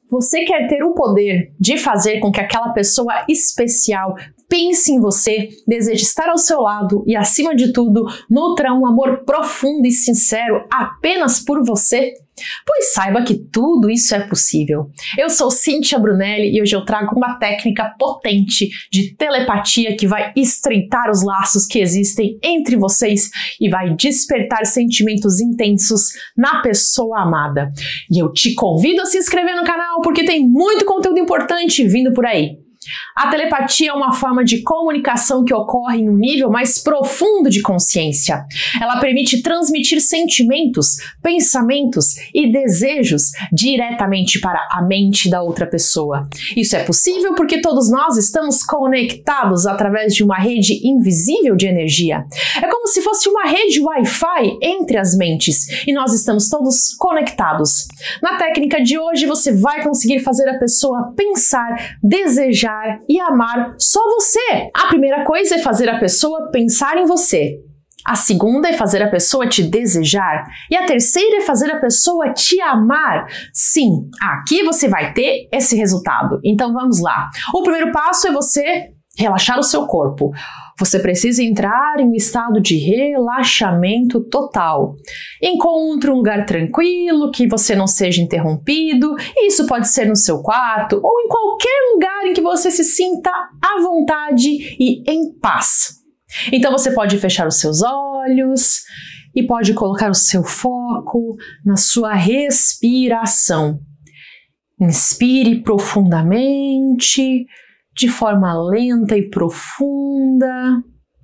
Você quer ter o poder de fazer com que aquela pessoa especial pense em você, deseje estar ao seu lado e, acima de tudo, nutra um amor profundo e sincero apenas por você? Pois saiba que tudo isso é possível. Eu sou Cíntia Brunelli e hoje eu trago uma técnica potente de telepatia que vai estreitar os laços que existem entre vocês e vai despertar sentimentos intensos na pessoa amada. E eu te convido a se inscrever no canal porque tem muito conteúdo importante vindo por aí. A telepatia é uma forma de comunicação que ocorre em um nível mais profundo de consciência. Ela permite transmitir sentimentos, pensamentos e desejos diretamente para a mente da outra pessoa. Isso é possível porque todos nós estamos conectados através de uma rede invisível de energia. É como se fosse uma rede Wi-Fi entre as mentes e nós estamos todos conectados. Na técnica de hoje você vai conseguir fazer a pessoa pensar, desejar e amar só você. A primeira coisa é fazer a pessoa pensar em você. A segunda é fazer a pessoa te desejar. E a terceira é fazer a pessoa te amar. Sim, aqui você vai ter esse resultado. Então vamos lá. O primeiro passo é você relaxar o seu corpo. Você precisa entrar em um estado de relaxamento total. Encontre um lugar tranquilo, que você não seja interrompido. Isso pode ser no seu quarto ou em qualquer lugar em que você se sinta à vontade e em paz. Então você pode fechar os seus olhos e pode colocar o seu foco na sua respiração. Inspire profundamente, de forma lenta e profunda,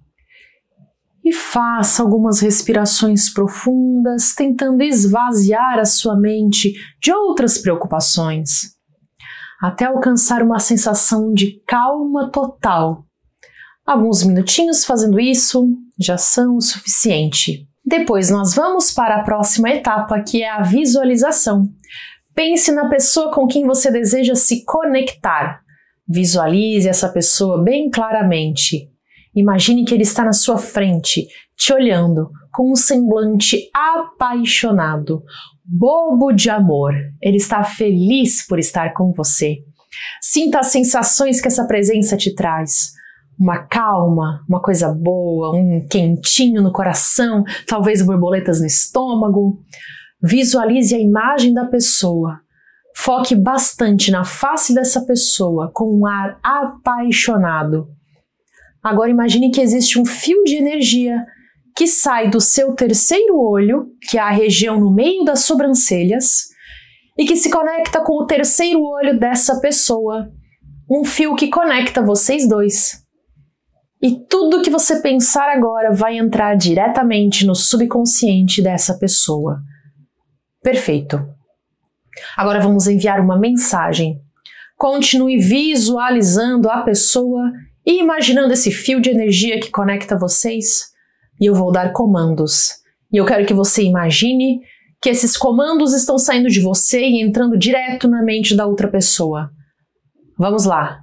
e faça algumas respirações profundas, tentando esvaziar a sua mente de outras preocupações, até alcançar uma sensação de calma total. Alguns minutinhos fazendo isso já são o suficiente. Depois nós vamos para a próxima etapa, que é a visualização. Pense na pessoa com quem você deseja se conectar. Visualize essa pessoa bem claramente. Imagine que ele está na sua frente, te olhando com um semblante apaixonado, bobo de amor. Ele está feliz por estar com você. Sinta as sensações que essa presença te traz. Uma calma, uma coisa boa, um quentinho no coração, talvez borboletas no estômago. Visualize a imagem da pessoa. Foque bastante na face dessa pessoa com um ar apaixonado. Agora imagine que existe um fio de energia que sai do seu terceiro olho, que é a região no meio das sobrancelhas, e que se conecta com o terceiro olho dessa pessoa. Um fio que conecta vocês dois. E tudo que você pensar agora vai entrar diretamente no subconsciente dessa pessoa. Perfeito. Agora vamos enviar uma mensagem. Continue visualizando a pessoa e imaginando esse fio de energia que conecta vocês. E eu vou dar comandos. E eu quero que você imagine que esses comandos estão saindo de você e entrando direto na mente da outra pessoa. Vamos lá.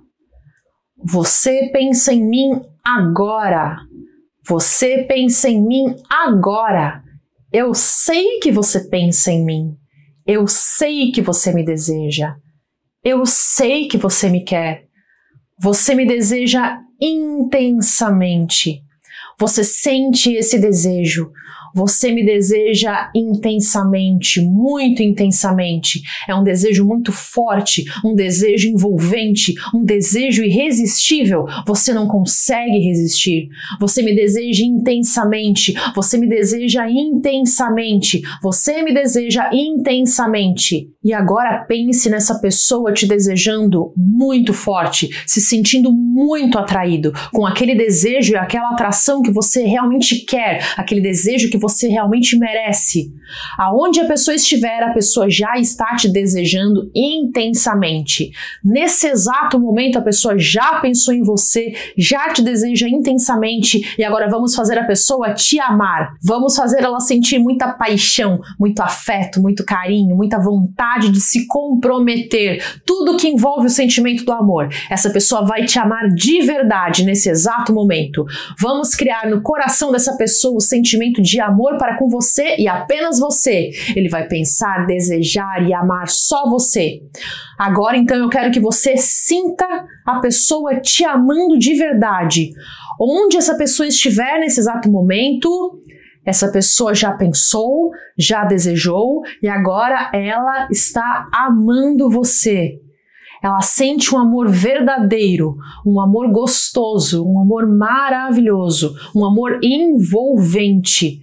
Você pensa em mim agora. Você pensa em mim agora. Eu sei que você pensa em mim. Eu sei que você me deseja. Eu sei que você me quer. Você me deseja intensamente. Você sente esse desejo. Você me deseja intensamente, muito intensamente. É um desejo muito forte, um desejo envolvente, um desejo irresistível. Você não consegue resistir. Você me deseja intensamente. Você me deseja intensamente. Você me deseja intensamente. E agora pense nessa pessoa te desejando muito forte, se sentindo muito atraído, com aquele desejo e aquela atração que você realmente quer, aquele desejo que você realmente merece. Aonde a pessoa estiver, a pessoa já está te desejando intensamente. Nesse exato momento, a pessoa já pensou em você, já te deseja intensamente e agora vamos fazer a pessoa te amar. Vamos fazer ela sentir muita paixão, muito afeto, muito carinho, muita vontade de se comprometer. Tudo que envolve o sentimento do amor. Essa pessoa vai te amar de verdade nesse exato momento. Vamos criar no coração dessa pessoa o sentimento de amor amor para com você e apenas você. Ele vai pensar, desejar e amar só você. Agora, então, eu quero que você sinta a pessoa te amando de verdade. Onde essa pessoa estiver nesse exato momento, essa pessoa já pensou, já desejou e agora ela está amando você. Ela sente um amor verdadeiro, um amor gostoso, um amor maravilhoso, um amor envolvente.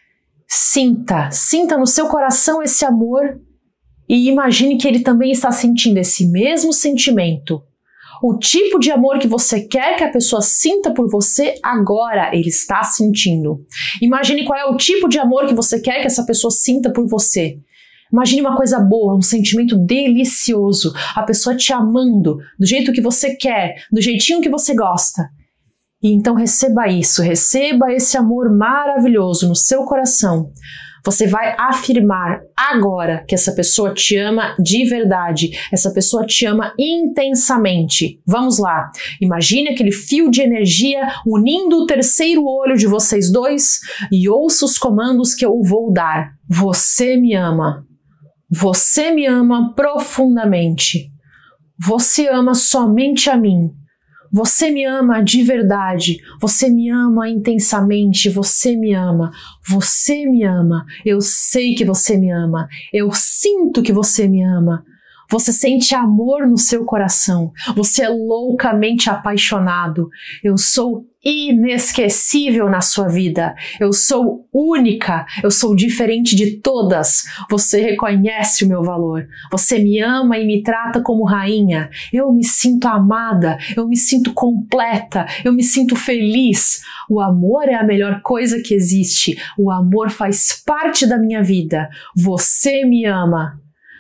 Sinta no seu coração esse amor e imagine que ele também está sentindo esse mesmo sentimento. O tipo de amor que você quer que a pessoa sinta por você, agora ele está sentindo. Imagine qual é o tipo de amor que você quer que essa pessoa sinta por você. Imagine uma coisa boa, um sentimento delicioso, a pessoa te amando do jeito que você quer, do jeitinho que você gosta. E então receba isso, receba esse amor maravilhoso no seu coração. Você vai afirmar agora que essa pessoa te ama de verdade, essa pessoa te ama intensamente. Vamos lá, imagine aquele fio de energia unindo o terceiro olho de vocês dois e ouça os comandos que eu vou dar. Você me ama. Você me ama profundamente. Você ama somente a mim. Você me ama de verdade. Você me ama intensamente. Você me ama. Você me ama. Eu sei que você me ama. Eu sinto que você me ama. Você sente amor no seu coração. Você é loucamente apaixonado. Eu sou inesquecível na sua vida. Eu sou única. Eu sou diferente de todas. Você reconhece o meu valor. Você me ama e me trata como rainha. Eu me sinto amada. Eu me sinto completa. Eu me sinto feliz. O amor é a melhor coisa que existe. O amor faz parte da minha vida. Você me ama.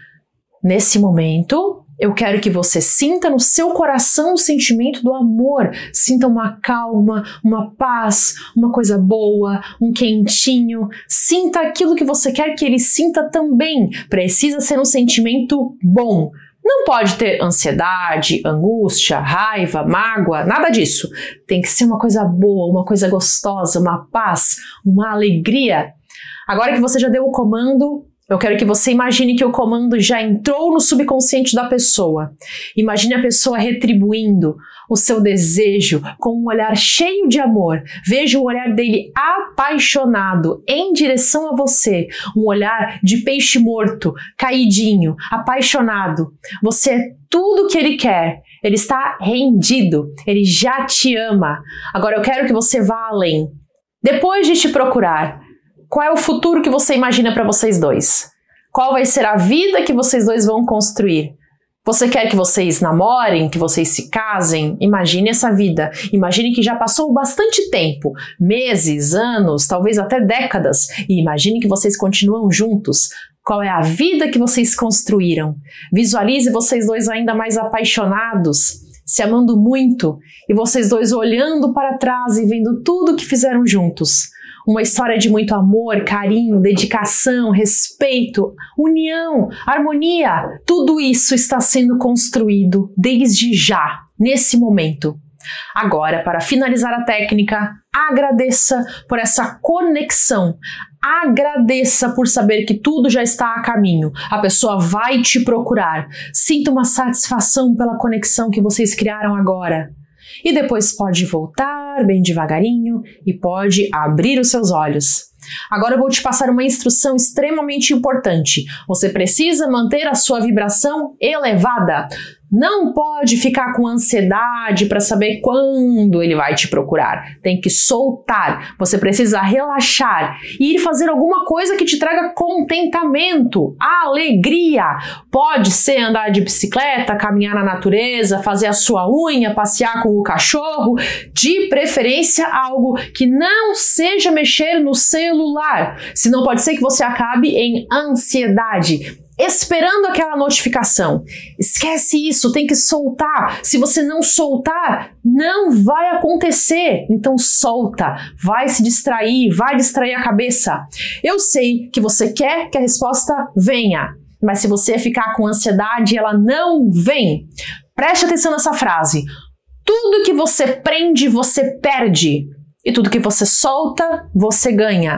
Nesse momento, eu quero que você sinta no seu coração o sentimento do amor. Sinta uma calma, uma paz, uma coisa boa, um quentinho. Sinta aquilo que você quer que ele sinta também. Precisa ser um sentimento bom. Não pode ter ansiedade, angústia, raiva, mágoa, nada disso. Tem que ser uma coisa boa, uma coisa gostosa, uma paz, uma alegria. Agora que você já deu o comando, eu quero que você imagine que o comando já entrou no subconsciente da pessoa. Imagine a pessoa retribuindo o seu desejo com um olhar cheio de amor. Veja o olhar dele apaixonado em direção a você. Um olhar de peixe morto, caidinho, apaixonado. Você é tudo que ele quer. Ele está rendido. Ele já te ama. Agora eu quero que você vá além. Depois de te procurar, qual é o futuro que você imagina para vocês dois? Qual vai ser a vida que vocês dois vão construir? Você quer que vocês namorem, que vocês se casem? Imagine essa vida. Imagine que já passou bastante tempo, meses, anos, talvez até décadas. E imagine que vocês continuam juntos. Qual é a vida que vocês construíram? Visualize vocês dois ainda mais apaixonados, se amando muito, e vocês dois olhando para trás e vendo tudo que fizeram juntos. Uma história de muito amor, carinho, dedicação, respeito, união, harmonia. Tudo isso está sendo construído desde já, nesse momento. Agora, para finalizar a técnica, agradeça por essa conexão. Agradeça por saber que tudo já está a caminho. A pessoa vai te procurar. Sinta uma satisfação pela conexão que vocês criaram agora. E depois pode voltar bem devagarinho e pode abrir os seus olhos. Agora eu vou te passar uma instrução extremamente importante. Você precisa manter a sua vibração elevada. Não pode ficar com ansiedade para saber quando ele vai te procurar. Tem que soltar. Você precisa relaxar e ir fazer alguma coisa que te traga contentamento, alegria. Pode ser andar de bicicleta, caminhar na natureza, fazer a sua unha, passear com o cachorro. De preferência, algo que não seja mexer no celular. Senão pode ser que você acabe em ansiedade, esperando aquela notificação. Esquece isso, tem que soltar. Se você não soltar, não vai acontecer. Então solta, vai se distrair, vai distrair a cabeça. Eu sei que você quer que a resposta venha, mas se você ficar com ansiedade, ela não vem. Preste atenção nessa frase. Tudo que você prende, você perde. E tudo que você solta, você ganha.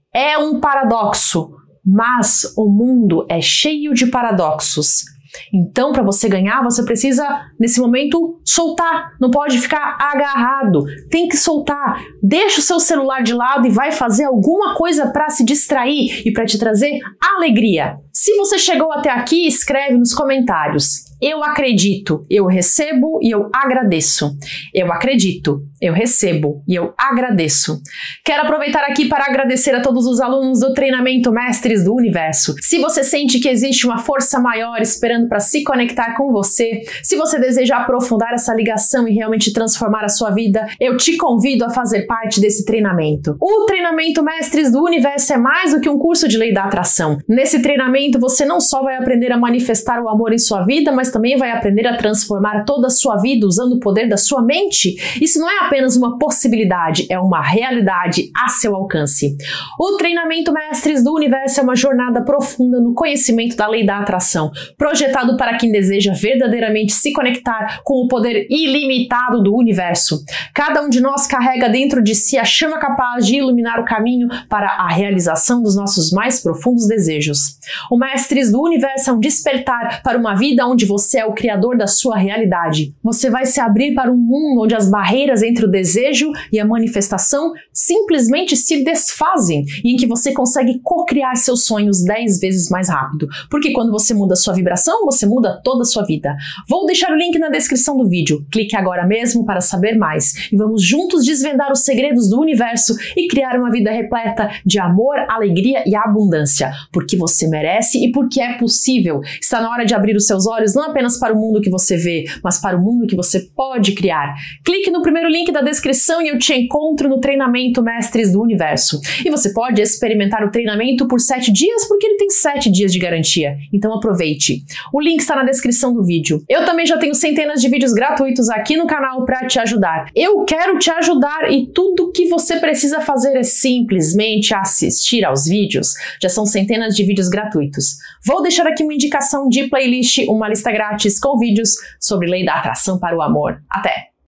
É um paradoxo, mas o mundo é cheio de paradoxos. Então, para você ganhar, você precisa, nesse momento, soltar. Não pode ficar agarrado. Tem que soltar. Deixa o seu celular de lado e vai fazer alguma coisa para se distrair e para te trazer alegria. Se você chegou até aqui, escreve nos comentários. Eu acredito, eu recebo e eu agradeço. Eu acredito, eu recebo e eu agradeço. Quero aproveitar aqui para agradecer a todos os alunos do treinamento Mestres do Universo. Se você sente que existe uma força maior esperando para se conectar com você, se você deseja aprofundar essa ligação e realmente transformar a sua vida, eu te convido a fazer parte desse treinamento. O treinamento Mestres do Universo é mais do que um curso de lei da atração. Nesse treinamento você não só vai aprender a manifestar o amor em sua vida, mas também vai aprender a transformar toda a sua vida usando o poder da sua mente. Isso não é apenas uma possibilidade, é uma realidade a seu alcance. O treinamento Mestres do Universo é uma jornada profunda no conhecimento da lei da atração, projetado para quem deseja verdadeiramente se conectar com o poder ilimitado do universo. Cada um de nós carrega dentro de si a chama capaz de iluminar o caminho para a realização dos nossos mais profundos desejos. O Mestres do Universo é um despertar para uma vida onde você é o criador da sua realidade. Você vai se abrir para um mundo onde as barreiras entre o desejo e a manifestação simplesmente se desfazem e em que você consegue co-criar seus sonhos 10 vezes mais rápido. Porque quando você muda a sua vibração, você muda toda a sua vida. Vou deixar o link na descrição do vídeo. Clique agora mesmo para saber mais e vamos juntos desvendar os segredos do universo e criar uma vida repleta de amor, alegria e abundância. Porque você merece e porque é possível. Está na hora de abrir os seus olhos não apenas para o mundo que você vê, mas para o mundo que você pode criar. Clique no primeiro link da descrição e eu te encontro no treinamento Mestres do Universo. E você pode experimentar o treinamento por 7 dias, porque ele tem 7 dias de garantia. Então aproveite. O link está na descrição do vídeo. Eu também já tenho centenas de vídeos gratuitos aqui no canal para te ajudar. Eu quero te ajudar e tudo que você precisa fazer é simplesmente assistir aos vídeos. Já são centenas de vídeos gratuitos. Vou deixar aqui uma indicação de playlist, uma lista grátis com vídeos sobre lei da atração para o amor. Até!